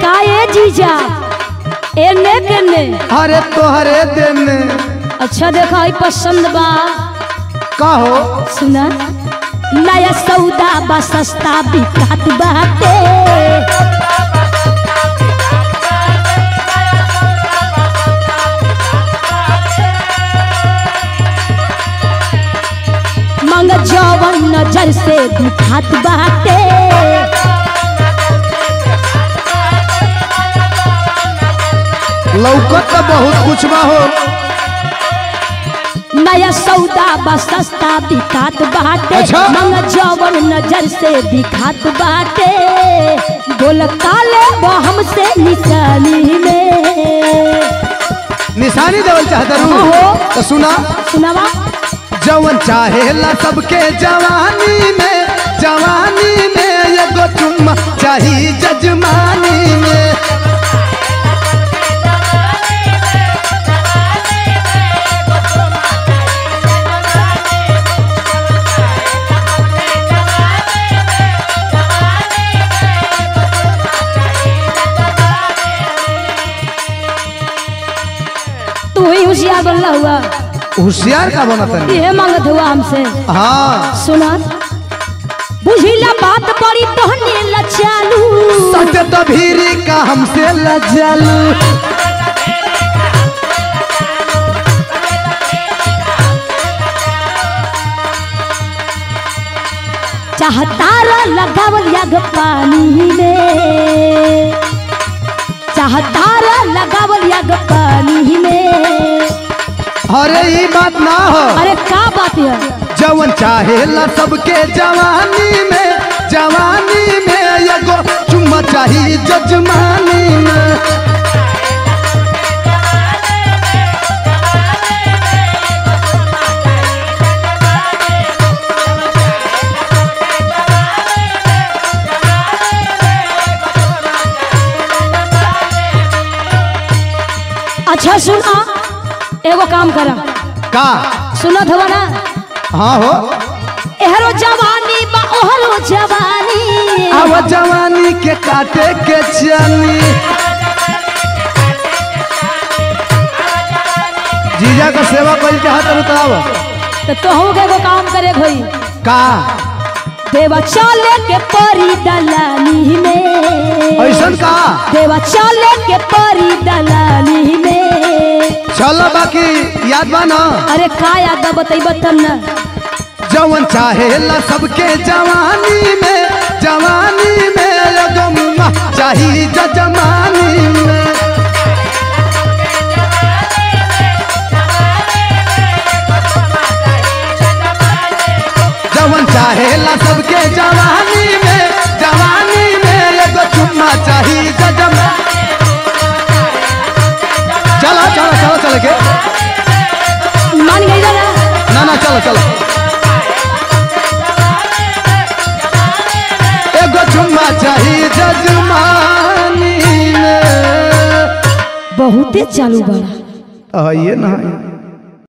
काए जीजा एने केने अरे तोहरे देने। अच्छा देखा ही पसंद बा कहो सुना नया सौदा बा सस्ता बिकात बाटे मंग जवन नजर से दिखात बाटे लौकत तो बहुत कुछ बा हो। नया सौदा बा सस्ता बिकात बाटे अच्छा? मंग जवन नजर से दिखात बाटे बोल काले वो हमसे निशानी में निशानी देवल चाहता हो। हूँ तो सुना सुनावा जवन चाहेला सबके जवानी में एगो चुम्मा चाही जजमानी में। तू ही होशियार बनला हुआ होशियार का बनत ये मांगत हुआ हमसे। हाँ सुना बुझिला बात बड़ी तोहने लचालू सत्य तो भीरी का हमसे लजालू। चाहतारा लगावल याग पानी में चाहतारा लगावल याग पानी में। अरे ये बात ना हो। अरे का बात है जवन चाहेला सबके जवानी में एगो चुम्मा चाही जजमानी में। अच्छा सुना एगो काम करा का सुनत हो ना। हाँ हो एहरो जवानी बा ओहरो जवानी अब जवानी के काटे के चली। जीजा का सेवा कर चाहत तो तोहू के एगो काम करे भई का देवा चले के परी दलानी में ऐसन का देवा चले के परी दलानी में। चलो बाकी याद बा ना। अरे का याद बतैब तब न जवन चाहेला सबके जवानी में एगो मुम्मा चाही जजमानी में। जवन चाहेला सबके जवानी में एगो चुम्मा चाही जजमानी। चलो चलो चलो चलो के मान गई ना ना चलो चलो एगो चुम्मा चाही जजमानी में। बहुते चालू बड़ा ये ना